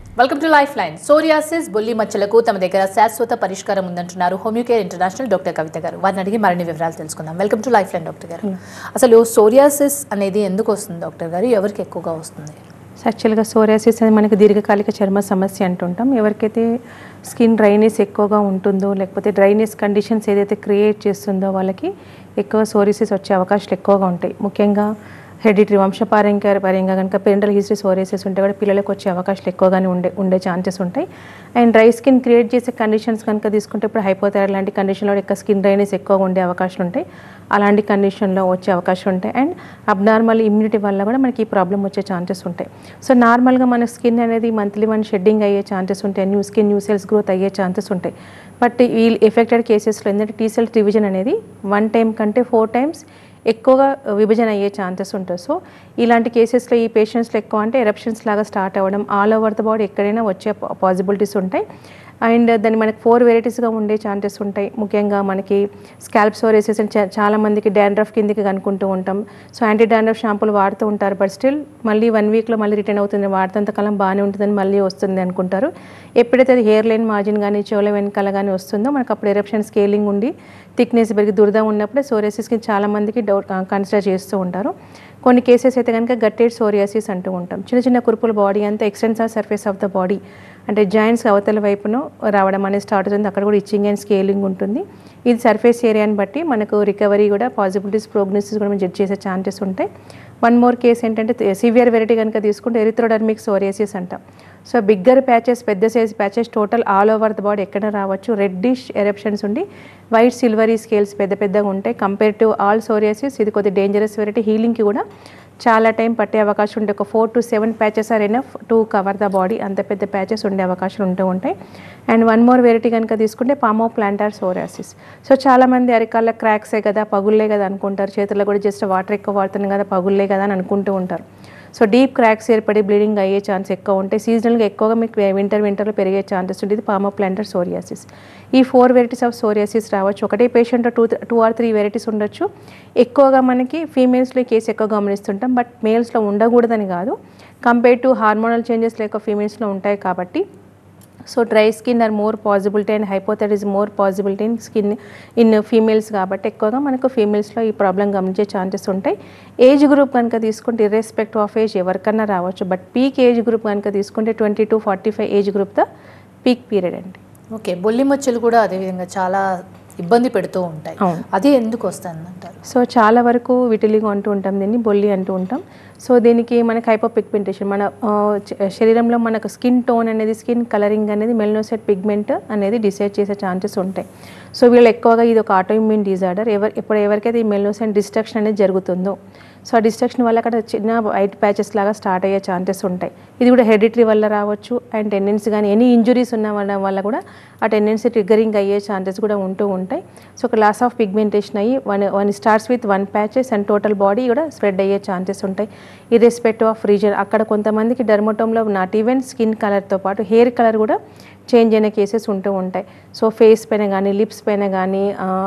Welcome to life line. Psoriasis బొల్లి మచ్చలకు తమ దగ్గర శాశ్వత పరిష్కారం ఉందంటున్నారు హోమియోకేర్ ఇంటర్నేషనల్ డాక్టర్ కవిత గారు. వారిని అడిగి మరిన్ని వివరాలు తెలుసుకుందాం. Welcome to life line doctor గారు. అసలు సోరియాసిస్ అనేది ఎందుకు వస్తుంది డాక్టర్ గారు? ఎవరికి ఎక్కువగా వస్తుంది? యాక్చువల్గా సోరియాసిస్ అనేది మనకి దీర్ఘకాలిక చర్మ సమస్య అంటుంటాం. ఎవరికైతే స్కిన్ డ్రైనెస్ ఎక్కువగా ఉంటుందో, లేకపోతే డ్రైనెస్ కండిషన్స్ ఏదైతే క్రియేట్ చేస్తుందో వాళ్ళకి ఎక్కువ సోరియాసిస్ వచ్చే అవకాశాలు ఎక్కువగా ఉంటాయి. ముఖ్యంగా హెరిడిటరీ వంశపారంపర్యంగా కనుక పేరెంటల్ హిస్టరీ సోరియాసిస్ ఉంటే కూడా పిల్లలకు వచ్చే అవకాశాలు ఎక్కువగానే ఉండే ఛాన్సెస్ ఉంటాయి. అండ్ డ్రై స్కిన్ క్రియేట్ చేసే కండిషన్స్ కనుక తీసుకుంటే ఇప్పుడు హైపోథైరాయిడ్ లాంటి కండిషన్లో ఎక్కువ స్కిన్ డ్రైనెస్ ఎక్కువగా ఉండే అవకాశాలు ఉంటాయి. అలాంటి కండిషన్లో వచ్చే అవకాశం ఉంటాయి. అండ్ అబ్నార్మల్ ఇమ్యూనిటీ వల్ల కూడా మనకి ఈ ప్రాబ్లం వచ్చే ఛాన్సెస్ ఉంటాయి. సో నార్మల్గా మన స్కిన్ అనేది మంత్లీ వన్ షెడ్డింగ్ అయ్యే ఛాన్సెస్ ఉంటాయి. New skin new cells growth అయ్యే ఛాన్సెస్ ఉంటాయి. బట్ ఈ ఎఫెక్టెడ్ కేసెస్లో ఏంటంటే టీ సెల్స్ డివిజన్ అనేది 1 టైం కంటే 4 టైమ్స్ ఎక్కువగా విభజన అయ్యే ఛాన్సెస్ ఉంటాయి. సో ఇలాంటి కేసెస్లో ఈ పేషెంట్స్లో ఎక్కువ అంటే ఎరప్షన్స్ లాగా స్టార్ట్ అవ్వడం, ఆల్ ఓవర్ ద బాడీ ఎక్కడైనా వచ్చే పాసిబిలిటీస్ ఉంటాయి. అండ్ దాన్ని మనకి 4 వెరైటీస్గా ఉండే ఛాన్సెస్ ఉంటాయి. ముఖ్యంగా మనకి స్కాల్ప్ సోరియాసిస్ అని చాలా మందికి డాండ్రఫ్ కిందికి కనుక్కుంటూ ఉంటాం. సో యాంటీ డాండ్రఫ్ షాంపూలు వాడుతూ ఉంటారు. బట్ స్టిల్ మళ్ళీ 1 వీక్లో మళ్ళీ రిటర్న్ అవుతుంది, వాడుతంతకాలం బాగానే ఉంటుందని మళ్ళీ వస్తుంది అనుకుంటారు. ఎప్పుడైతే అది హెయిర్ లైన్ మార్జిన్ కానీ చెవుల వెనకాల కానీ వస్తుందో మనకు అప్పుడు ఎరప్షన్ స్కేలింగ్ ఉండి థిక్నెస్ పెరిగి దురద ఉన్నప్పుడే సోరియాసిస్కి చాలామందికి కన్సిడర్ చేస్తూ ఉంటారు. కొన్ని కేసెస్ అయితే కనుక గట్టెడ్ సోరియాసిస్ అంటూ ఉంటాం. చిన్న చిన్న కురుపుల బాడీ అంతా extensive surface of the body అంటే జాయింట్స్ అవతల వైపును రావడం అనేది స్టార్ట్ అవుతుంది. అక్కడ కూడా ఇచ్చింగ్ అండ్ స్కేలింగ్ ఉంటుంది. ఇది సర్ఫేస్ ఏరియాని బట్టి మనకు రికవరీ కూడా పాసిబిలిటీస్ ప్రోగ్నోసిస్ కూడా మనం జడ్జ్ చేసే ఛాన్సెస్ ఉంటాయి. 1 మోర్ కేసు ఏంటంటే సివియర్ వెరైటీ కనుక తీసుకుంటే ఎరిథ్రోడర్మిక్ సోరియాసిస్ అంటాం. సో బిగ్గర్ ప్యాచెస్, పెద్ద size patches total all over the body ఎక్కడ రావచ్చు. రెడ్డిష్ ఎరప్షన్స్ ఉండి వైట్ సిల్వరీ స్కేల్స్ పెద్దగా ఉంటాయి. కంపేర్ టు ఆల్ సోరియాసిస్ ఇది కొద్దిగా డేంజరస్ వెరైటీ. హీలింగ్కి కూడా చాలా టైం పట్టే అవకాశం ఉంటే ఒక 4 to 7 patches are enough to cover the body. అంత పెద్ద ప్యాచెస్ ఉండే అవకాశాలు ఉంటాయి. అండ్ 1 మోర్ వెరైటీ కనుక తీసుకుంటే పామో ప్లాంటార్ సోరియాసిస్. సో చాలామంది అరికాళ్ళ క్రాక్సే కదా, పగుళ్ళే కదా అనుకుంటారు. చేతుల్లో కూడా జస్ట్ వాటర్ ఎక్కువ వాడుతున్నాం కదా, పగుళ్ళే కదా అని అనుకుంటూ ఉంటారు. సో డీప్ క్రాక్స్ ఏర్పడి బ్లీడింగ్ అయ్యే ఛాన్స్ ఎక్కువ ఉంటాయి. సీజనల్గా ఎక్కువగా మీకు వింటర్లో పెరిగే ఛాన్సెస్ ఉంటుంది. Palmo plantar psoriasis. ఈ 4 వెరైటీస్ ఆఫ్ సోరియాసిస్ రావచ్చు. ఒకటే పేషెంట్ 2 or 3 వెరైటీస్ ఉండొచ్చు. ఎక్కువగా మనకి ఫీమేల్స్లో కేసు ఎక్కువ గమనిస్తుంటాం. బట్ మేల్స్లో ఉండకూడదని కాదు, కంపేర్ టు హార్మోనల్ చేంజెస్ లేక ఫీమేల్స్లో ఉంటాయి కాబట్టి. So dry skin are more possibility and hypothyroid is more possibility in females కాబట్టి ఎక్కువగా మనకు ఫీమేల్స్లో ఈ ప్రాబ్లం గమనించే ఛాన్సెస్ ఉంటాయి. ఏజ్ గ్రూప్ కనుక తీసుకుంటే ఇర్రెస్పెక్టివ్ ఆఫ్ ఏజ్ ఎవరికన్నా రావచ్చు. బట్ పీక్ ఏజ్ గ్రూప్ కనుక తీసుకుంటే 20 to 45 age group the peak period అండి. ఓకే, బొల్లి మచ్చలు కూడా అదేవిధంగా చాలా ఇబ్బంది పెడుతూ ఉంటాయి. అది ఎందుకు వస్తుంది అంటారు? సో చాలా వరకు విటిలిగో అంటూ ఉంటాం, దీన్ని బొల్లి అంటూ ఉంటాం. సో దీనికి మనకి హైపోపిగ్మెంటేషన్, మన శరీరంలో మనకు స్కిన్ టోన్ అనేది, స్కిన్ కలరింగ్ అనేది మెలనోసైట్ పిగ్మెంట్ అనేది డిసైడ్ చేసే ఛాన్సెస్ ఉంటాయి. సో వీళ్ళు ఎక్కువగా ఇది ఒక ఆటోఇమ్యూన్ డిజార్డర్. ఎవరికైతే ఈ మెలనోసైట్ డిస్ట్రక్షన్ అనేది జరుగుతుందో, సో ఆ డిస్ట్రక్షన్ వల్ల అక్కడ చిన్న వైట్ ప్యాచెస్ లాగా స్టార్ట్ అయ్యే ఛాన్సెస్ ఉంటాయి. ఇది కూడా హెరిడిటరీ వల్ల రావచ్చు. అండ్ టెండెన్సీ కానీ ఎనీ ఇంజురీస్ ఉన్న వల్ల కూడా ఆ టెండెన్సీ ట్రిగ్గరింగ్ అయ్యే ఛాన్సెస్ కూడా ఉంటూ ఉంటాయి. సో ఒక లాస్ ఆఫ్ పిగ్మెంటేషన్ అయ్యి one starts with 1 patches and total body కూడా స్ప్రెడ్ అయ్యే ఛాన్సెస్ ఉంటాయి. ఇర్రెస్పెక్టివ్ ఆఫ్ రీజన్, అక్కడ కొంతమందికి డెర్మటోమ్లో నాట్ ఈవెన్ స్కిన్ కలర్తో పాటు హెయిర్ కలర్ కూడా చేంజ్ అయిన కేసెస్ ఉంటూ ఉంటాయి. సో ఫేస్ పైన కానీ, లిప్స్ పైన కానీ,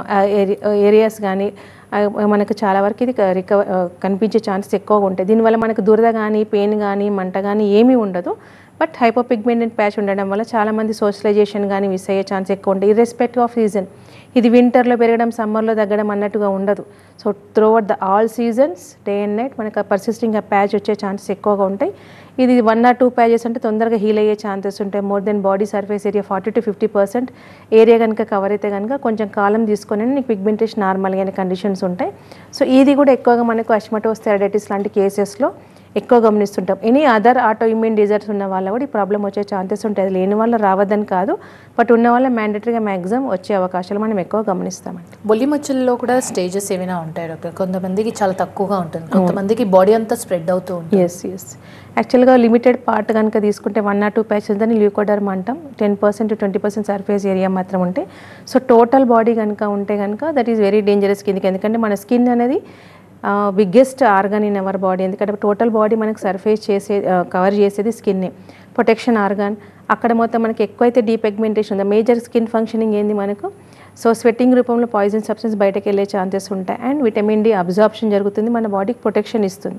ఏరియాస్ కానీ మనకు చాలా వరకు ఇది కనిపించే ఛాన్సెస్ ఎక్కువగా ఉంటాయి. దీనివల్ల మనకు దురద కానీ, పెయిన్ కానీ, మంట కానీ ఏమీ ఉండదు. బట్ హైపోపిగ్మెంటెడ్ ప్యాచ్ ఉండడం వల్ల చాలామంది సోషలైజేషన్ కానీ మిస్ అయ్యే ఛాన్స్ ఎక్కువ ఉంటాయి. ఇర్రెస్పెక్టివ్ ఆఫ్ రీజన్, ఇది వింటర్లో పెరగడం, సమ్మర్లో తగ్గడం అన్నట్టుగా ఉండదు. So throughout the all seasons day and night మనకు పర్సిస్టింగ్ ఆ ప్యాచ్ వచ్చే ఛాన్సెస్ ఎక్కువగా ఉంటాయి. ఇది 1 or 2 ప్యాచెస్ అంటే తొందరగా హీల్ అయ్యే ఛాన్సెస్ ఉంటాయి. More than body surface area 40 to 50% area కనుక కవర్ అయితే కనుక కొంచెం కాలం తీసుకొని నీకు పిగ్మెంటేషన్ నార్మల్గా అనే కండిషన్స్ ఉంటాయి. సో ఇది కూడా ఎక్కువగా మనకు హష్మటోస్ థైరాయిడైటిస్ లాంటి కేసెస్లో ఎక్కువ గమనిస్తుంటాం. Any other auto immune disorders ఉన్న వాళ్ళ కూడా ఈ ప్రాబ్లం వచ్చే ఛాన్సెస్ ఉంటాయి. అది లేని వల్ల రావద్దని కాదు, బట్ ఉన్న వాళ్ళ మ్యాండేటరీగా మ్యాక్సిమం వచ్చే అవకాశాలు మనం ఎక్కువ గమనిస్తామండి. బొల్లి మచ్చల్లో కూడా స్టేజెస్ ఏమైనా ఉంటాయి డాక్టర్? కొంతమందికి చాలా తక్కువగా ఉంటుంది, కొంతమందికి బాడీ అంతా స్ప్రెడ్ అవుతూ ఉంటుంది. ఎస్ యాక్చువల్గా లిమిటెడ్ పార్ట్ కనుక తీసుకుంటే 1 or 2 ప్యాచెస్ దాన్ని ల్యూకోడర్మ్ అంటాం. 10% to 20% సర్ఫేస్ ఏరియా మాత్రం ఉంటాయి. సో టోటల్ బాడీ కనుక ఉంటే కనుక దట్ ఈస్ వెరీ డేంజరస్ కిందకి. ఎందుకంటే మన స్కిన్ అనేది biggest organ in our body. ఎందుకంటే టోటల్ బాడీ మనకు సర్ఫేస్ కవర్ చేసేది స్కిన్నే, ప్రొటెక్షన్ ఆర్గాన్. అక్కడ మొత్తం మనకి ఎక్కువైతే డీపిగ్మెంటేషన్ ఉందో, మేజర్ స్కిన్ ఫంక్షనింగ్ ఏంది మనకు. సో స్వెట్టింగ్ రూపంలో పాయిజన్ సబ్స్టెన్స్ బయటకు వెళ్ళే ఛాన్సెస్ ఉంటాయి. అండ్ విటమిన్ డి అబ్జార్ప్షన్ జరుగుతుంది, మన బాడీకి ప్రొటెక్షన్ ఇస్తుంది.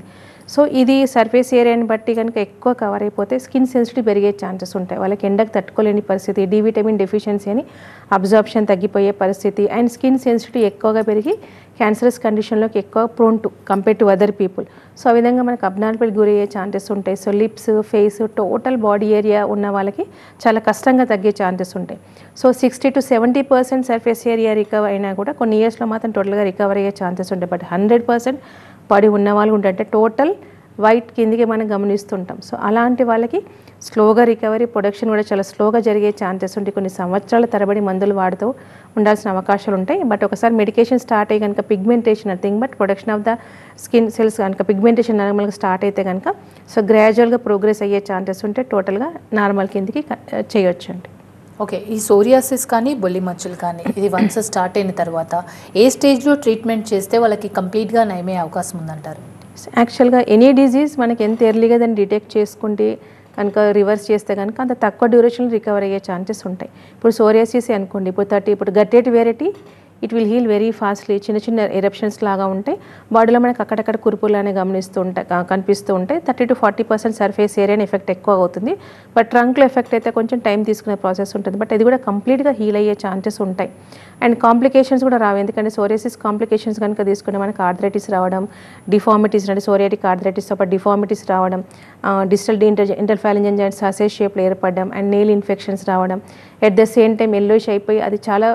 సో ఇది సర్ఫేస్ ఏరియాని బట్టి కనుక ఎక్కువ కవర్ అయిపోతే స్కిన్ సెన్సిటివ్ పెరిగే ఛాన్సెస్ ఉంటాయి. వాళ్ళకి ఎండకు తట్టుకోలేని పరిస్థితి, డి విటమిన్ డెఫిషియన్సీ అని అబ్జార్ప్షన్ తగ్గిపోయే పరిస్థితి, అండ్ స్కిన్ సెన్సిటివ్ ఎక్కువగా పెరిగి క్యాన్సరస్ కండిషన్లోకి ఎక్కువ prone to compare to other people. So ఆ విధంగా మనకు అబ్నార్మల్ గురయ్యే ఛాన్సెస్ ఉంటాయి. So lips, face, total body area ఉన్న వాళ్ళకి చాలా కష్టంగా తగ్గే ఛాన్సెస్ ఉంటాయి. So 60 to 70% surface area recover అయినా కూడా కొన్ని ఇయర్స్లో మాత్రం టోటల్గా రికవర్ అయ్యే ఛాన్సెస్ ఉంటాయి. బట్ 100% బాడీ ఉన్న వాళ్ళు ఉంటే టోటల్ వైట్ కిందికి మనం గమనిస్తుంటాం. సో అలాంటి వాళ్ళకి స్లోగా రికవరీ, ప్రొడక్షన్ కూడా చాలా స్లోగా జరిగే ఛాన్సెస్ ఉంటాయి. కొన్ని సంవత్సరాల తరబడి మందులు వాడుతూ ఉండాల్సిన అవకాశాలు ఉంటాయి. బట్ ఒకసారి మెడికేషన్ స్టార్ట్ అయ్యి కనుక pigmentation nothing but production of the skin cells కనుక పిగ్మెంటేషన్ నార్మల్గా స్టార్ట్ అయితే కనుక సో గ్రాడ్యువల్గా ప్రోగ్రెస్ అయ్యే ఛాన్సెస్ ఉంటే టోటల్గా నార్మల్ కిందికి చేయొచ్చు అండి. ఓకే, ఈ సోరియాసిస్ కానీ బొల్లి మచ్చలు కానీ ఇది వన్స్ స్టార్ట్ అయిన తర్వాత ఏ స్టేజ్లో ట్రీట్మెంట్ చేస్తే వాళ్ళకి కంప్లీట్గా నయమే అవకాశం ఉందంటారు? యాక్చువల్గా ఎనీ డిజీజ్ మనకి ఎంత ఎర్లీగా దాన్ని డిటెక్ట్ చేసుకుంటే కనుక రివర్స్ చేస్తే కనుక అంత తక్కువ డ్యూరేషన్లో రికవర్ అయ్యే ఛాన్సెస్ ఉంటాయి. ఇప్పుడు సోరియాసిస్ అనుకోండి, ఇప్పుడు guttate variety it will heal very fastly. చిన్న చిన్న ఎరప్షన్స్ లాగా ఉంటాయి, బాడీలో మనకు అక్కడక్కడ కురుపులానే కనిపిస్తూ ఉంటాయి. 30 to 40% సర్ఫేస్ ఏరియాని ఎఫెక్ట్ ఎక్కువ అవుతుంది. బట్ ట్రంక్లో ఎఫెక్ట్ అయితే కొంచెం టైం తీసుకునే ప్రాసెస్ ఉంటుంది. బట్ అది కూడా కంప్లీట్గా హీల్ అయ్యే ఛాన్సెస్ ఉంటాయి. అండ్ కాంప్లికేషన్స్ కూడా రావు, ఎందుకంటే సోరియాసిస్ కాంప్లికేషన్స్ కనుక తీసుకుంటే మనకు ఆర్థరైటిస్ రావడం, డిఫార్మిటీస్ అంటే సోరియాటిక్ ఆర్థరైటిస్తో పాటు డిఫార్మిటీస్ రావడం, డిజిటల్ ఇంటర్ఫాలింజన్ జాయింట్స్ సాసేజ్ షేప్లో ఏర్పడడం, అండ్ నెయిల్ ఇన్ఫెక్షన్స్ రావడం, at the same time yellowish అయిపోయి అది చాలా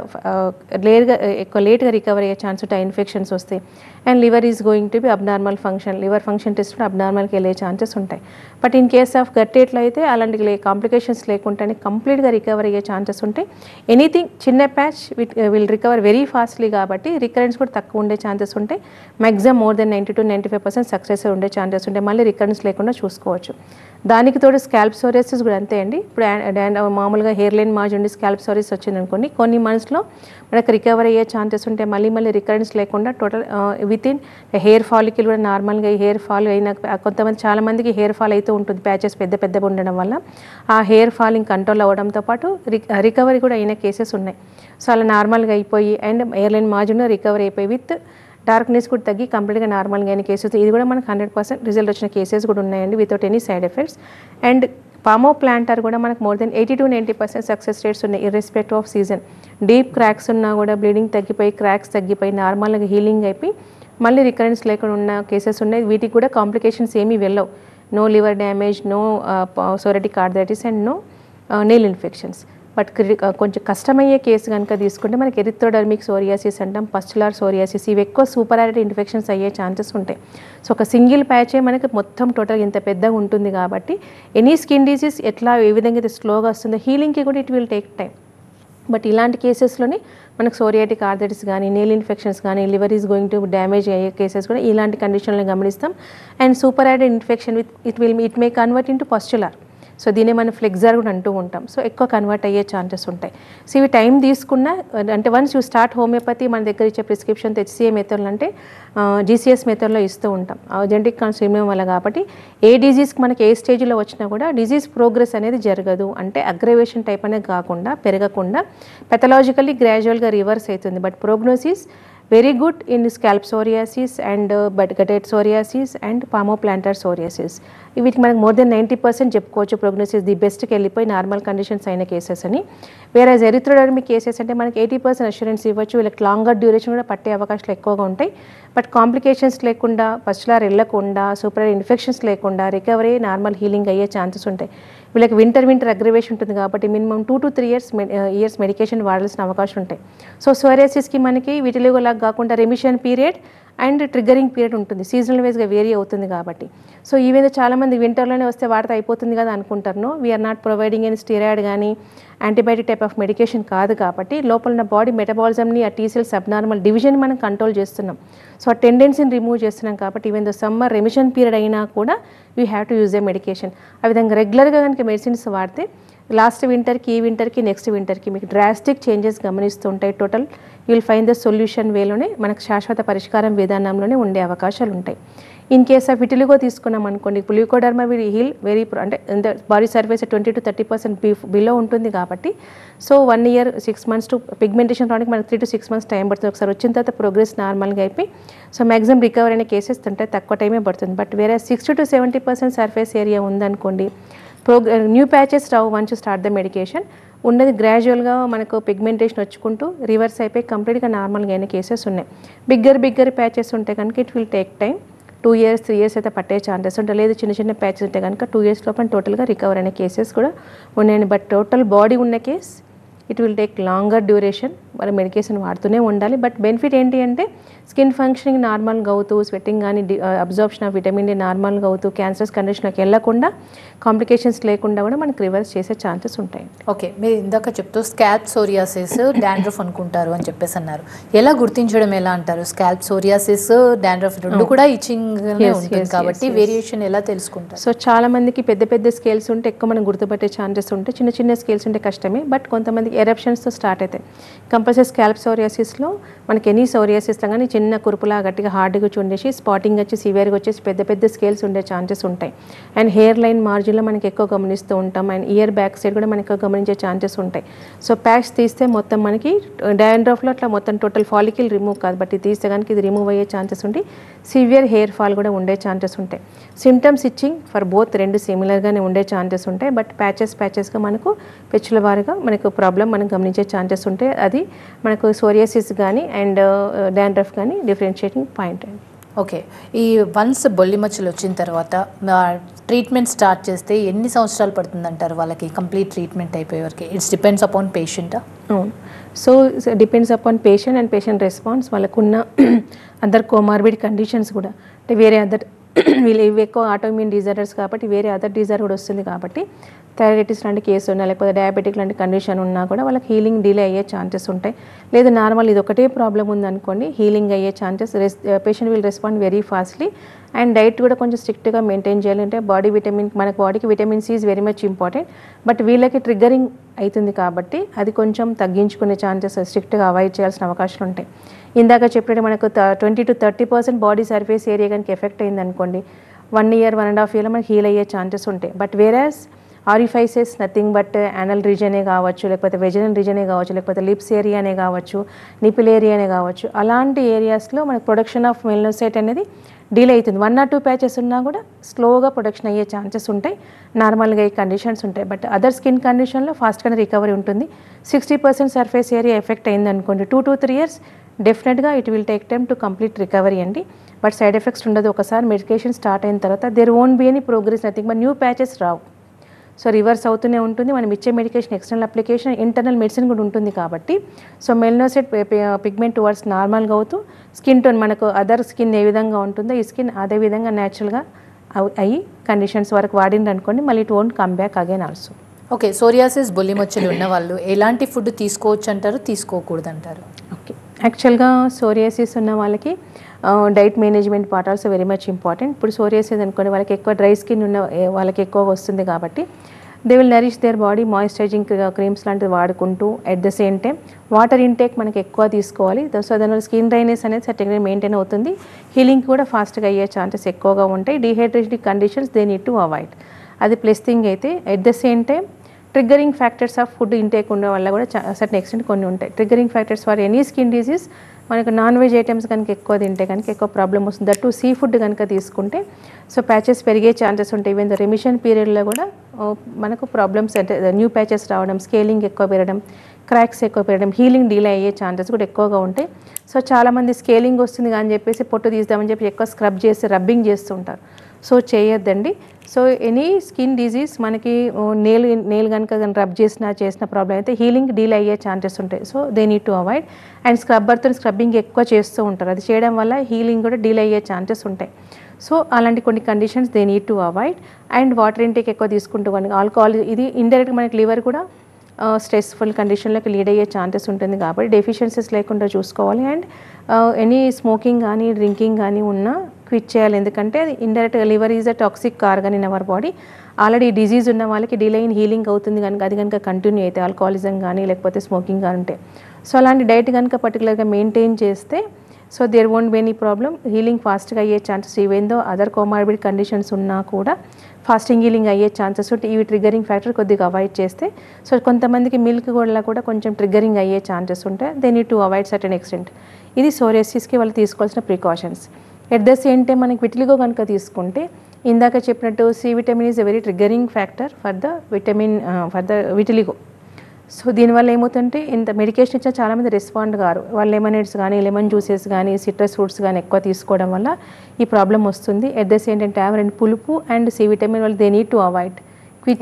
ఎక్కువ లేట్గా రికవర్ అయ్యే ఛాన్స్ ఉంటాయి. ఇన్ఫెక్షన్స్ వస్తాయి. And liver is going to be abnormal function, liver function test కూడా అబ్నార్మల్కి వెళ్ళే ఛాన్సెస్ ఉంటాయి. బట్ ఇన్ కేస్ ఆఫ్ గట్టేట్లో అయితే అలాంటి కాంప్లికేషన్స్ లేకుండానే కంప్లీట్గా రికవర్ అయ్యే ఛాన్సెస్ ఉంటాయి. ఎనీథింగ్ చిన్న patch will recover very fastly కాబట్టి రికరెన్స్ కూడా తక్కువ ఉండే ఛాన్సెస్ ఉంటాయి. Maximum more than 90 to 95% success ఉండే ఛాన్సెస్ ఉంటాయి. మళ్ళీ రికరెన్స్ లేకుండా చూసుకోవచ్చు. దానికి తోడు స్కాల్ప్ సోరియాసిస్ కూడా అంతే అండి. ఇప్పుడు మామూలుగా హెయిర్ లైన్ మార్జ్ ఉండి స్కాల్ప్ సోరియాసిస్ వచ్చింది అనుకోండి, కొన్ని మంత్స్లో మనకు రికవర్ అయ్యే ఛాన్సెస్ ఉంటాయి. మళ్ళీ రికరెన్స్ లేకుండా total with in hair follicle కూడా నార్మల్గా హెయిర్ ఫాల్ అయిన చాలామందికి హెయిర్ ఫాల్ అయితే ఉంటుంది, ప్యాచెస్ పెద్దగా ఉండడం వల్ల ఆ హెయిర్ ఫాలింగ్ కంట్రోల్ అవ్వడంతో పాటు రికవరీ కూడా అయిన కేసెస్ ఉన్నాయి. సో అలా నార్మల్గా అయిపోయి అండ్ హెయిర్ లైన్ మార్జ్ ఉన్న రికవరీ అయిపోయి విత్ డార్క్నెస్ కూడా తగ్గి కంప్లీట్గా నార్మల్గా అయిన కేసెస్, ఇది కూడా మనకు 100% రిజల్ట్ వచ్చిన కేసెస్ కూడా ఉన్నాయండి without any side effects. And palmoplantar కూడా మనకు more than 80 to 90% success rates ఉన్నాయి irrespective of season. Deep cracks ఉన్నా కూడా బ్లీడింగ్ తగ్గిపోయి, క్రాక్స్ తగ్గిపోయి నార్మల్గా హీలింగ్ అయిపోయి మళ్ళీ రికరెన్స్ లేకుండా ఉన్న కేసెస్ ఉన్నాయి. వీటికి కూడా కాంప్లికేషన్స్ ఏమీ వెళ్ళవు. No liver damage, no psoriatic arthritis and no nail infections. But కొంచెం కష్టమయ్యే కేసు కనుక తీసుకుంటే మనకి ఎరిథ్రోడర్మిక్ సోరియాసిస్ అంటాం, పస్టులార్ సోరియాసిస్, ఇవి ఎక్కువ సూపర్ యారిటీ ఇన్ఫెక్షన్స్ అయ్యే ఛాన్సెస్ ఉంటాయి. సో ఒక సింగిల్ ప్యాచే మనకి మొత్తం టోటల్ ఇంత పెద్దగా ఉంటుంది కాబట్టి ఎనీ స్కిన్ డిసీజ్ ఏ విధంగా అయితే స్లోగా వస్తుందో హీలింగ్కి కూడా it will take time. But ఇలాంటి కేసెస్లోని మనకు సోరియాటిక్ ఆర్థరైటిస్ కానీ, నెయిల్ ఇన్ఫెక్షన్స్ కానీ, liver is going to damage అయ్యే కేసెస్ కూడా ఇలాంటి కండిషన్లను గమనిస్తాం. And superiority infection it may convert into pustular. So దీన్ని మనం ఫ్లెక్సర్ కూడా అంటూ ఉంటాం. సో ఎక్కువ కన్వర్ట్ అయ్యే ఛాన్సెస్ ఉంటాయి. సో ఇవి టైం తీసుకున్నా అంటే వన్స్ యూ స్టార్ట్ హోమియోపతి మన దగ్గర ఇచ్చే ప్రిస్క్రిప్షన్ హెచ్సిఏ మెథడ్లు అంటే జీసీఎస్ మెథడ్లో ఇస్తూ ఉంటాం జెనెటిక్ కన్సూమ్ వల్ల. కాబట్టి ఏ డిజీజ్కి మనకి ఏ స్టేజ్లో వచ్చినా కూడా డిజీజ్ ప్రోగ్రెస్ అనేది జరగదు, అంటే అగ్రవేషన్ టైప్ అనేది కాకుండా పెరగకుండా పెథలాజికల్లీ గ్రాడ్యువల్గా రివర్స్ అవుతుంది. But prognosis very good in scalp psoriasis and guttate psoriasis and palmoplantar psoriasis. వీటికి మనకు మోర్ దెన్ 90% చెప్పుకోవచ్చు ప్రోగ్నోసిస్ ది బెస్ట్కి వెళ్ళిపోయి నార్మల్ కండిషన్స్ అయిన కేసెస్ అని. వేరే ఎరిథ్రోడర్మిక్ కేసెస్ అంటే మనకి 80% అష్యూరెన్స్ ఇవ్వచ్చు, వీళ్ళకి లాంగర్ డ్యూరేషన్ కూడా పట్టే అవకాశాలు ఎక్కువగా ఉంటాయి. బట్ కాంప్లికేషన్స్ లేకుండా, పస్టులార్ వెళ్ళకుండా, సూపర్ ఇన్ఫెక్షన్స్ లేకుండా రికవరీ నార్మల్ హీలింగ్ అయ్యే ఛాన్సెస్ ఉంటాయి. వీళ్ళకి వింటర్ అగ్రవేషన్ ఉంటుంది కాబట్టి మినిమం 2 to 3 ఇయర్స్ మెడికేషన్ వాడాల్సిన అవకాశం ఉంటాయి. సో సోరియాసిస్కి మనకి వీటిలో లాగా కాకుండా remission period and triggering period ఉంటుంది, సీజనల్ వైజ్గా వేరీ అవుతుంది కాబట్టి. సో ఈవెన్ చాలామంది వింటర్లోనే వస్తే వాడితే అయిపోతుంది కదా అనుకుంటారు. No, we are not providing any steroid కానీ యాంటీబయాటిక్ టైప్ ఆఫ్ మెడికేషన్ కాదు కాబట్టి లోపల ఉన్న బాడీ మెటబాలిజంని, ఆ టీసెల్స్ అబ్నార్మల్ డివిజన్ మనం కంట్రోల్ చేస్తున్నాం. సో ఆ టెండెన్సీని రిమూవ్ చేస్తున్నాం కాబట్టి even though summer remission period అయినా కూడా we have to use a medication. ఆ విధంగా రెగ్యులర్గా కనుక మెడిసిన్స్ వాడితే లాస్ట్ వింటర్కి, ఈ వింటర్కి, నెక్స్ట్ వింటర్కి మీకు డ్రాస్టిక్ చేంజెస్ గమనిస్తూ ఉంటాయి. Total you will find the solution వేలోనే మనకు శాశ్వత పరిష్కారం విధానంలోనే ఉండే అవకాశాలు ఉంటాయి. ఇన్ కేస్ ఆఫ్ విటిలిగో తీసుకున్నాం అనుకోండి, ల్యూకోడర్మా విల్ హీల్ వెరీ అంటే బాడీ సర్ఫేస్ 20 to 30% బిలో ఉంటుంది కాబట్టి so 1 year 6 months to pigmentation రావడానికి మనకి 3 to 6 months టైం పడుతుంది. ఒకసారి వచ్చిన తర్వాత ప్రోగ్రెస్ నార్మల్గా అయిపోయి సో మ్యాక్సిమం రికవర్ అయిన కేసెస్ ఉంటాయి, తక్కువ టైమే పడుతుంది. బట్ వేరే 60 to 70% సర్ఫేస్ ఏరియా ఉందనుకోండి, న్యూ ప్యాచెస్ రావు వన్స్ స్టార్ట్ ద మెడికేషన్. ఉన్నది గ్రాడ్యువల్గా మనకు పిగ్మెంటేషన్ వచ్చుకుంటూ రివర్స్ అయిపోయి కంప్లీట్గా నార్మల్గా అయిన కేసెస్ ఉన్నాయి. బిగ్గర్ ప్యాచెస్ ఉంటే కనుక it will take time. 2 years 3 years అయితే పట్టే ఛాన్సెస్ ఉంటాయి. లేదు చిన్న ప్యాచెస్ ఉంటే కనుక 2 years లోపల టోటల్గా రికవర్ అయిన కేసెస్ కూడా ఉన్నాయండి. బట్ టోటల్ బాడీ ఉన్న case it will take longer duration, వాళ్ళ మెడికేషన్ వాడుతూనే ఉండాలి. బట్ బెనిఫిట్ ఏంటి అంటే స్కిన్ ఫంక్షనింగ్ నార్మల్గా అవుతూ, స్వెట్టింగ్ కానీ అబ్జార్ప్షన్ ఆఫ్ విటమిన్ డి నార్మల్గా అవుతూ, క్యాన్సర్స్ కండిషన్లోకి వెళ్ళకుండా, కాంప్లికేషన్స్ లేకుండా కూడా మనకు రివర్స్ చేసే ఛాన్సెస్ ఉంటాయి. ఓకే, మీరు ఇందాక చెప్తూ స్కాల్ప్ సోరియాసిస్ డాండ్రఫ్ అనుకుంటారు అని చెప్పేసి అన్నారు. ఎలా గుర్తించడం ఎలా అంటారు? స్కాల్ప్ సోరియాసిస్ డాండ్రఫ్ రెండు కూడా ఇచ్చింగ్ ఉంటుంది కాబట్టి వేరియేషన్ ఎలా తెలుసుకుంటారు? సో చాలా మందికి పెద్ద స్కేల్స్ ఉంటే ఎక్కువ మనం గుర్తుపట్టే ఛాన్సెస్ ఉంటాయి, చిన్న స్కేల్స్ ఉంటే కష్టమే. బట్ కొంతమందికి ఎరప్షన్స్తో స్టార్ట్ అవుతాయి. కంపల్సరీ స్కాల్ప్ సోరియాసిస్లో మనకి ఎనీ సోరియాసిస్లో కానీ చిన్న కురుపులా గట్టిగా హార్డ్గా ఉండేసి స్పాటింగ్ వచ్చి సివియర్గా వచ్చేసి పెద్ద స్కేల్స్ ఉండే ఛాన్సెస్ ఉంటాయి. అండ్ హెయిర్ లైన్ మార్జిన్లో మనకి ఎక్కువ గమనిస్తూ ఉంటాం. అండ్ ఇయర్ బ్యాక్ సైడ్ కూడా మనకి ఎక్కువ గమనించే ఛాన్సెస్ ఉంటాయి. సో ప్యాచ్ తీస్తే మొత్తం మనకి డాండ్రఫ్లో అట్లా మొత్తం టోటల్ ఫాలికల్ రిమూవ్ కాదు, బట్ ఇది తీస్తే కనుక ఇది రిమూవ్ అయ్యే ఛాన్సెస్ ఉంటాయి. సివియర్ హెయిర్ ఫాల్ కూడా ఉండే ఛాన్సెస్ ఉంటాయి. సిమ్టమ్స్ ఇచ్చింగ్ ఫర్ బోత్ రెండు సిమిలర్గానే ఉండే ఛాన్సెస్ ఉంటాయి. బట్ ప్యాచెస్గా మనకు పెచ్చుల వారుగా మనకు ప్రాబ్లం మనం గమనించే ఛాన్సెస్ ఉంటాయి. అది మనకు సోరియాసిస్ కానీ అండ్ డాండ్రఫ్ కానీ డిఫరెన్షియేటింగ్ పాయింట్ అండి. ఓకే, ఈ వన్స్ బొల్లి మచ్చలు వచ్చిన తర్వాత ట్రీట్మెంట్ స్టార్ట్ చేస్తే ఎన్ని సంవత్సరాలు పడుతుందంటారు వాళ్ళకి కంప్లీట్ ట్రీట్మెంట్ అయిపోయే వరకు? ఇట్స్ డిపెండ్స్ అపాన్ పేషెంటా? అవును, so depends upon patient and patient response. వాళ్ళకున్న అదర్ కోమార్బిడ్ కండిషన్స్ కూడా అంటే వేరే అదర్ వీళ్ళు ఇవి ఎక్కువ ఆటోఇమ్యూన్ డిజార్డర్స్ కాబట్టి వేరే అదర్ డిజార్డర్ కూడా వస్తుంది కాబట్టి థైరాయిడిటిస్ లాంటి కేసు ఉన్నా లేకపోతే డయాబెటిక్ లాంటి కండిషన్ ఉన్నా కూడా వాళ్ళకి హీలింగ్ డిలే అయ్యే ఛాన్సెస్ ఉంటాయి. లేదు నార్మల్ ఇది ఒకటే ప్రాబ్లం ఉందనుకోండి, హీలింగ్ అయ్యే chances, patient will respond very fastly. And diet కూడా కొంచెం స్ట్రిక్ట్గా మెయింటైన్ చేయాలంటే మనకు బాడీకి vitamin C is very much important. But వీళ్ళకి ట్రిగ్గరింగ్ అవుతుంది కాబట్టి అది కొంచెం తగ్గించుకునే ఛాన్సెస్, స్ట్రిక్ట్గా అవాయిడ్ చేయాల్సిన అవకాశాలు ఉంటాయి. ఇందాక చెప్పినట్టు మనకు 20 to 30% బాడీ సర్ఫేస్ ఏరియా కనుక ఎఫెక్ట్ అయింది అనుకోండి, 1 year 1.5 year మనకి హీల్ అయ్యే ఛాన్సెస్ ఉంటాయి. But various orifices nothing but anal రీజనే కావచ్చు, లేకపోతే వెజనల్ రీజనే కావచ్చు, లేకపోతే లిప్స్ ఏరియానే కావచ్చు, నిపిల్ ఏరియానే కావచ్చు, అలాంటి ఏరియాస్లో మనకు ప్రొడక్షన్ ఆఫ్ మెలనోసైట్ అనేది డీలే అవుతుంది. 1 or 2 ప్యాచెస్ ఉన్నా కూడా స్లోగా ప్రొడక్షన్ అయ్యే ఛాన్సెస్ ఉంటాయి. నార్మల్గా ఈ కండిషన్స్ ఉంటాయి. బట్ అదర్ స్కిన్ కండిషన్లో ఫాస్ట్గానే రికవరీ ఉంటుంది. 60% సర్ఫేస్ ఏరియా ఎఫెక్ట్ అయింది అనుకోండి, 2 to 3 years డెఫినెట్గా it will take time to complete recovery అండి. బట్ సైడ్ ఎఫెక్ట్స్ ఉండదు. ఒకసారి మెడికేషన్ స్టార్ట్ అయిన తర్వాత there won't be any progress, nothing but new patches రావు. సో రివర్స్ అవుతూనే ఉంటుంది. మనం ఇచ్చే medication external application, internal medicine కూడా ఉంటుంది కాబట్టి సో మెలనోసైట్ పిగ్మెంట్ టువర్డ్స్ నార్మల్గా అవుతూ స్కిన్ టోన్ మనకు అదర్ స్కిన్ ఏ విధంగా ఉంటుందో ఈ స్కిన్ అదే విధంగా న్యాచురల్గా అయ్యి కండిషన్స్ వరకు వాడింది అనుకోండి, మళ్ళీ it won't come back again also. Okay, psoriasis బొల్లి మచ్చలు ఉన్న వాళ్ళు ఎలాంటి ఫుడ్ తీసుకోవచ్చు అంటారు, తీసుకోకూడదు అంటారు? ఓకే, యాక్చువల్గా సోరియాసిస్ ఉన్న వాళ్ళకి diet management part also very much important. ఇప్పుడు సోరియాసిస్ అనుకోండి, వాళ్ళకి ఎక్కువ డ్రై స్కిన్ ఉన్న వాళ్ళకి ఎక్కువ వస్తుంది కాబట్టి they will nourish their body moisturising creams లాంటివి వాడుకుంటూ at the same time water intake మనకి ఎక్కువ తీసుకోవాలి. సో దానివల్ల స్కిన్ డ్రైనెస్ అనేది సర్టెన్గా మెయింటైన్ అవుతుంది. హీలింగ్ కూడా ఫాస్ట్గా అయ్యే ఛాన్సెస్ ఎక్కువగా ఉంటాయి. Dehydration conditions they need to avoid, అది ప్లస్ థింగ్ అయితే. At the same time triggering factors of food intake ఉండడం వల్ల కూడా సర్టెన్ ఎక్స్టెంట్ కొన్ని ఉంటాయి. Triggering factors for any skin disease మనకు నాన్ వెజ్ ఐటమ్స్ కనుక ఎక్కువ తింటే కనుక ఎక్కువ ప్రాబ్లం వస్తుంది. దట్టు సీ ఫుడ్ కనుక తీసుకుంటే సో ప్యాచెస్ పెరిగే ఛాన్సెస్ ఉంటాయి. ఈవెన్ ద రెమిషన్ పీరియడ్లో కూడా మనకు ప్రాబ్లమ్స్ అంటే న్యూ ప్యాచెస్ రావడం, స్కేలింగ్ ఎక్కువ పెరగడం, క్రాక్స్ ఎక్కువ పెరగడం, హీలింగ్ డిలే అయ్యే ఛాన్సెస్ కూడా ఎక్కువగా ఉంటాయి. సో చాలామంది స్కేలింగ్ వస్తుంది అని చెప్పేసి పొట్టు తీద్దామని చెప్పి ఎక్కువ స్క్రబ్ చేసి రబ్బింగ్ చేస్తుంటారు. సో చేయొద్దండి. సో ఎనీ స్కిన్ డిజీజ్ మనకి నేల్ కనుక రబ్ చేసిన ప్రాబ్లం అయితే హీలింగ్ డీల్ అయ్యే ఛాన్సెస్ ఉంటాయి. So they need to avoid. And స్క్రబ్బర్తో స్క్రబ్బింగ్ ఎక్కువ చేస్తూ ఉంటారు, అది చేయడం వల్ల హీలింగ్ కూడా డీల్ అయ్యే ఛాన్సెస్ ఉంటాయి. సో అలాంటి కొన్ని conditions they need to avoid. And water intake ఎక్కువ తీసుకుంటూ ఆల్కహాల్ ఇది ఇండైరెక్ట్గా మనకి లివర్ కూడా స్ట్రెస్ఫుల్ కండిషన్లోకి లీడ్ అయ్యే ఛాన్సెస్ ఉంటుంది కాబట్టి డెఫిషియన్సీస్ లేకుండా చూసుకోవాలి. అండ్ ఎనీ స్మోకింగ్ కానీ డ్రింకింగ్ కానీ ఉన్నా క్విట్ చేయాలి. ఎందుకంటే అది ఇండైరెక్ట్గా liver is a toxic organ in our body. Already disease ఉన్న వాళ్ళకి డిలే ఇన్ హీలింగ్ అవుతుంది కనుక అది కనుక కంటిన్యూ అయితే ఆల్కహాలిజం కానీ లేకపోతే స్మోకింగ్ కానీ ఉంటే సో అలాంటి డైట్ కనుక పర్టికులర్గా మెయింటైన్ చేస్తే so there won't be any problem, healing ఫాస్ట్గా అయ్యే chances even though other comorbid conditions ఉన్నా కూడా ఫాస్టింగ్ హీలింగ్ అయ్యే ఛాన్సెస్ ఉంటే ఇవి ట్రిగ్గరింగ్ ఫ్యాక్టర్ కొద్దిగా అవాయిడ్ చేస్తే, సో కొంతమందికి మిల్క్ కూడా కొంచెం ట్రిగ్గరింగ్ అయ్యే ఛాన్సెస్ ఉంటాయి, they need to avoid certain extent. ఇది సోరియాసిస్కి వాళ్ళు తీసుకోవాల్సిన precautions. At the same time మనకి విటిలిగో కనుక తీసుకుంటే ఇందాక చెప్పినట్టు C vitamin is a very triggering factor for the vitiligo. So దీనివల్ల ఏమవుతుంటే ఇంత మెడికేషన్ ఇచ్చినా చాలామంది రెస్పాండ్ కారు, వాళ్ళు లెమనేడ్స్ కానీ లెమన్ జ్యూసెస్ కానీ సిట్రస్ ఫ్రూట్స్ కానీ ఎక్కువ తీసుకోవడం వల్ల ఈ ప్రాబ్లం వస్తుంది. At the same time tamarind పులుపు అండ్ సి విటమిన్ వాళ్ళు they need to avoid. Quit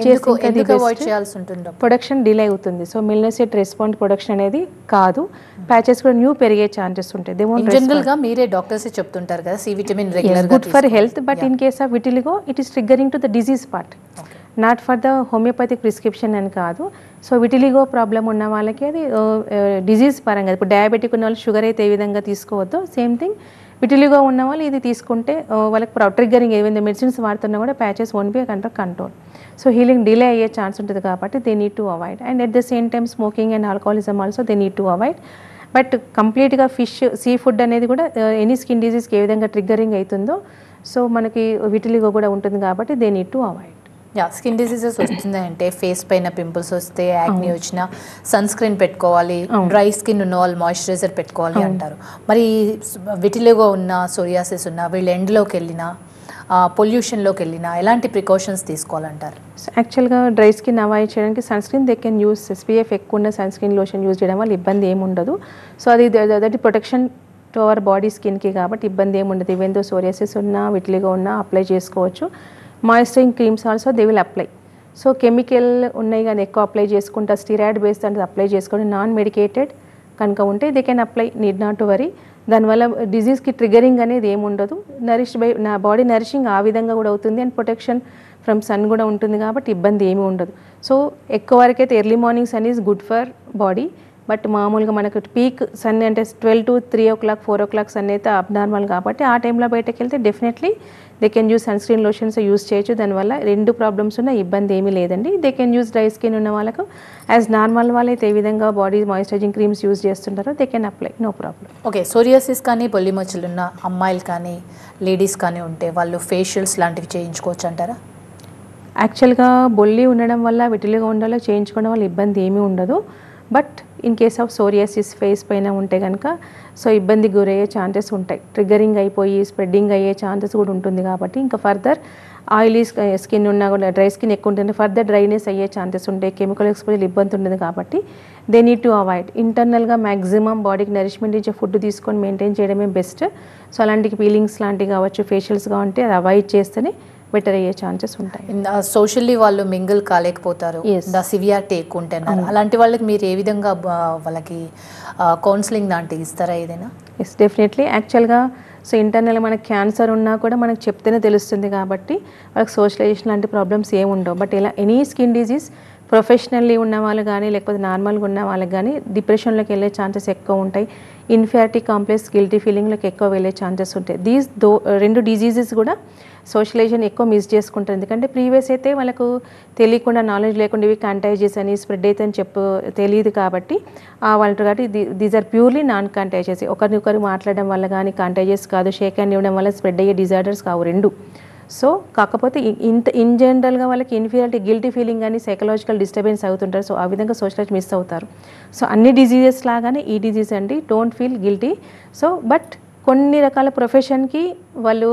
production delay అవుతుంది. సో మిల్నోసైట్ రెస్పాండ్ ప్రొడక్షన్ అనేది కాదు, ప్యాచెస్ కూడా న్యూ పెరిగే ఛాన్సెస్ ఉంటాయి. దే వోంట్ జనరల్ గా మీరే డాక్టర్స్ చెప్తుంటారు కదా సి విటమిన్ రెగ్యులర్ గా good for health, but in case of vitiligo it is triggering to the disease part, not for the homeopathic prescription అని కాదు. సో విటిలిగో ప్రాబ్లం ఉన్న వాళ్ళకి అది డిజీజ్ పరంగా, ఇప్పుడు డయాబెటిక్ ఉన్న వాళ్ళు షుగర్ అయితే ఏ విధంగా తీసుకోవద్దో సేమ్ థింగ్ విటిలిగో ఉన్న వాళ్ళు ఇది తీసుకుంటే వాళ్ళకి ట్రిగ్గరింగ్ ఏమైంది మెడిసిన్స్ వాడుతున్నా కూడా patches won't be under control. So healing delay అయ్యే ఛాన్స్ ఉంటుంది కాబట్టి they need to avoid. And at the same time smoking and alcoholism also they need to avoid. But కంప్లీట్గా ఫిష్ సీ ఫుడ్ అనేది కూడా any skin డిజీజ్కి ఏ విధంగా triggering అవుతుందో so మనకి vitiligo కూడా ఉంటుంది కాబట్టి they need to avoid. Skin diseases వస్తుంది అంటే ఫేస్ పైన పింపుల్స్ వస్తే యాక్ని వచ్చినా సన్ స్క్రీన్ పెట్టుకోవాలి, డ్రై స్కిన్ ఉన్న వాళ్ళు మాయిశ్చరైజర్ పెట్టుకోవాలి అంటారు. మరి విటిలిగో ఉన్న సోరియాసిస్ ఉన్న వీళ్ళు ఎండ్లోకి వెళ్ళినా పొల్యూషన్లోకి వెళ్ళినా ఎలాంటి ప్రికాషన్స్ తీసుకోవాలంటారు? యాక్చువల్గా డ్రై స్కిన్ అవాయిడ్ చేయడానికి sunscreen they can use SPF ఎక్కువ ఉన్న సన్ స్క్రీన్ లోషన్ యూజ్ చేయడం వల్ల ఇబ్బంది ఏమి ఉండదు. సో అది that protection to our body స్కిన్కి కాబట్టి ఇబ్బంది ఏమి ఉండదు. ఈవెన్ దో సోరియాసిస్ ఉన్నా విటిలిగో ఉన్నా అప్లై చేసుకోవచ్చు. Moisturising creams also they will apply. So chemical ఉన్నాయి కానీ ఎక్కువ అప్లై చేసుకుంటా స్టిరాయిడ్ బేస్డ్ అంటే అప్లై చేసుకొని నాన్ మెడికేటెడ్ కనుక ఉంటే they can apply, need not to worry. దానివల్ల డిజీజ్కి ట్రిగరింగ్ అనేది ఏమి ఉండదు. నా బాడీ నరిషింగ్ ఆ విధంగా కూడా అవుతుంది అండ్ ప్రొటెక్షన్ ఫ్రమ్ సన్ కూడా ఉంటుంది కాబట్టి ఇబ్బంది ఏమీ ఉండదు. సో ఎక్కువ వరకు అయితే early morning sun is good for body, but మామూలుగా మనకు పీక్ సన్ అంటే 12 to 3 o'clock 4 o'clock సన్ అయితే అబ్నార్మల్ కాబట్టి ఆ టైంలో బయటకు వెళ్తే డెఫినెట్లీ they can use sunscreen lotions use చేయొచ్చు. దానివల్ల రెండు ప్రాబ్లమ్స్ ఉన్న ఇబ్బంది ఏమీ లేదండి. They can use dry skin ఉన్న వాళ్ళకు యాజ్ నార్మల్ వాళ్ళైతే ఏ విధంగా బాడీ మాయిశ్చరైజింగ్ క్రీమ్స్ యూస్ చేస్తుంటారో they can apply, no problem. Okay, psoriasis కానీ బొల్లి మచ్చలు ఉన్న అమ్మాయిలు కానీ లేడీస్ కానీ ఉంటే వాళ్ళు ఫేషియల్స్ లాంటివి చేయించుకోవచ్చు అంటారా? యాక్చువల్గా బొల్లి ఉండడం వల్ల విటిలిగా ఉండాలో చేయించుకోవడం వల్ల ఇబ్బంది ఏమీ ఉండదు. But in case of psoriasis face పైన ఉంటే కనుక సో ఇబ్బంది గురయ్యే ఛాన్సెస్ ఉంటాయి, ట్రిగ్గరింగ్ అయిపోయి స్ప్రెడ్డింగ్ అయ్యే ఛాన్సెస్ కూడా ఉంటుంది. కాబట్టి ఇంకా ఫర్దర్ ఆయిలీ స్కిన్ ఉన్నా కూడా డ్రై స్కిన్ ఎక్కువ ఉంటుంది, ఫర్దర్ డ్రైనెస్ అయ్యే ఛాన్సెస్ ఉంటాయి, కెమికల్ ఎక్స్పోజర్ ఇబ్బంది ఉంటుంది. కాబట్టి దే నీడ్ టు అవాయిడ్. ఇంటర్నల్గా మ్యాక్సిమం బాడీకి నరిష్మెంట్ ఇచ్చే ఫుడ్ తీసుకొని మెయింటైన్ చేయడమే బెస్ట్. సో అలాంటి పీలింగ్స్ లాంటివి కావచ్చు, ఫేషియల్స్గా ఉంటే అది అవాయిడ్ చేస్తేనే బెటర్ అయ్యే ఛాన్సెస్ ఉంటాయి. సోషల్లీ వాళ్ళు మింగిల్ కాలేకపోతారు, సివియారిటీ ఎక్కువ ఉంటున్నారు, అలాంటి వాళ్ళకి మీరు ఏ విధంగా వాళ్ళకి కౌన్సిలింగ్ లాంటివి ఇస్తారా ఏదైనా? Yes, definitely. యాక్చువల్గా సో ఇంటర్నల్ మనకి క్యాన్సర్ ఉన్నా కూడా మనకు చెప్తేనే తెలుస్తుంది కాబట్టి వాళ్ళకి సోషలైజేషన్ లాంటి ప్రాబ్లమ్స్ ఏమి ఉండవు. బట్ ఇలా ఎనీ స్కిన్ డిజీజ్ ప్రొఫెషనల్లీ ఉన్న వాళ్ళు కానీ లేకపోతే నార్మల్గా ఉన్న వాళ్ళకి కానీ డిప్రెషన్లోకి వెళ్ళే ఛాన్సెస్ ఎక్కువ ఉంటాయి. ఇన్ఫియారిటీ కాంప్లెక్స్, గిల్టీ ఫీలింగ్లోకి ఎక్కువ వెళ్ళే ఛాన్సెస్ ఉంటాయి. రెండు డిజీజెస్ కూడా సోషలైజేషన్ ఎక్కువ మిస్ చేసుకుంటారు. ఎందుకంటే ప్రీవియస్ అయితే వాళ్ళకు తెలియకుండా నాలెడ్జ్ లేకుండా ఇవి కంటైజియస్ అని స్ప్రెడ్ అయితే అని తెలియదు కాబట్టి వాళ్ళు కాబట్టి these are purely non contagious. ఒకరినొకరు మాట్లాడడం వల్ల కానీ కంటైజియస్ కాదు, షేక్ హ్యాండ్ ఇవ్వడం వల్ల స్ప్రెడ్ అయ్యే డిజార్డర్స్ కావు రెండు. సో కాకపోతే ఇన్ జనరల్గా వాళ్ళకి ఇన్ఫీరియారిటీ, గిల్టీ ఫీలింగ్ కానీ సైకలాజికల్ డిస్టర్బెన్స్ అవుతుంటారు. సో ఆ విధంగా సోషలైజ్ మిస్ అవుతారు. సో అన్ని డిజీజెస్ లాగానే ఈ డిజీజ్ అండి, don't feel guilty. So but కొన్ని రకాల ప్రొఫెషన్కి వాళ్ళు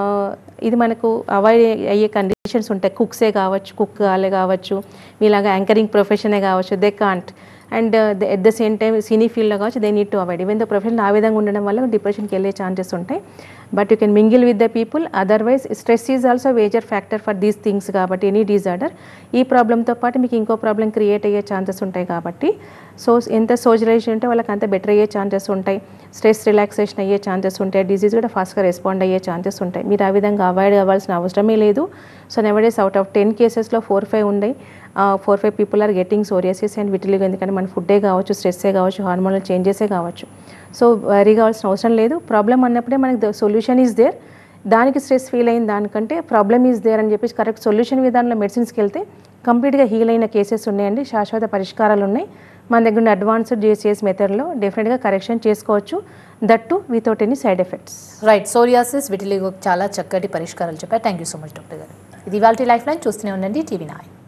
ఇది మనకు అవాయిడ్ అయ్యే కండిషన్స్ ఉంటాయి. కుక్సే కావచ్చు, కుక్ వాళ్ళే కావచ్చు, మీలాగా యాంకరింగ్ ప్రొఫెషనే కావచ్చు, they can't. And at the same time cine ఫీల్డ్లో కావచ్చు, they need to avoid. Even the profession ఆ విధంగా ఉండడం వల్ల డిప్రెషన్కి వెళ్ళే ఛాన్సెస్ ఉంటాయి. But you can mingle with the people. Otherwise stress is also major factor for these things. కాబట్టి ఎనీ డిజార్డర్ ఈ ప్రాబ్లంతో పాటు మీకు ఇంకో ప్రాబ్లం క్రియేట్ అయ్యే ఛాన్సెస్ ఉంటాయి. కాబట్టి సో ఎంత సోషలైజేషన్ ఉంటే వాళ్ళకి అంత బెటర్ అయ్యే ఛాన్సెస్ ఉంటాయి, స్ట్రెస్ రిలాక్సేషన్ అయ్యే ఛాన్సెస్ ఉంటాయి, డిజీజ్ కూడా ఫాస్ట్గా రెస్పాండ్ అయ్యే ఛాన్సెస్ ఉంటాయి. మీరు ఆ విధంగా అవాయిడ్ అవ్వాల్సిన అవసరమే లేదు. సో నెవడేస్ అవుట్ ఆఫ్ 10 కేసెస్లో 4-5 ఉన్నాయి. 4-5 people are getting psoriasis and vitiligo. ఎందుకంటే మన ఫుడ్డే కావచ్చు, స్ట్రెస్సే కావచ్చు, హార్మోనల్ చేంజెసే కావచ్చు. సో వరీ కావాల్సిన అవసరం లేదు. ప్రాబ్లం అన్నప్పుడే మనకి సొల్యూషన్ ఈజ్ దేర్. దానికి స్ట్రెస్ ఫీల్ అయిన దానికంటే ప్రాబ్లమ్ ఈజ్ దేర్ అని చెప్పేసి కరెక్ట్ సొల్యూషన్ విధానంలో మెడిసిన్స్కి వెళ్తే కంప్లీట్గా హీల్ అయిన కేసెస్ ఉన్నాయండి, శాశ్వత పరిష్కారాలు ఉన్నాయి. మన దగ్గర ఉన్న అడ్వాన్స్డ్ జిసిఎస్ మెథడ్లో డెఫినెట్గా కరెక్షన్ చేసుకోవచ్చు, that without any side effects. Right, psoriasis vitiligo చాలా చక్కటి పరిష్కారాలు చెప్పారు. Thank you so much doctor గారు. ఇది ఇవాల్టి లైఫ్ లైన్. చూస్తూనే ఉండండి TV9.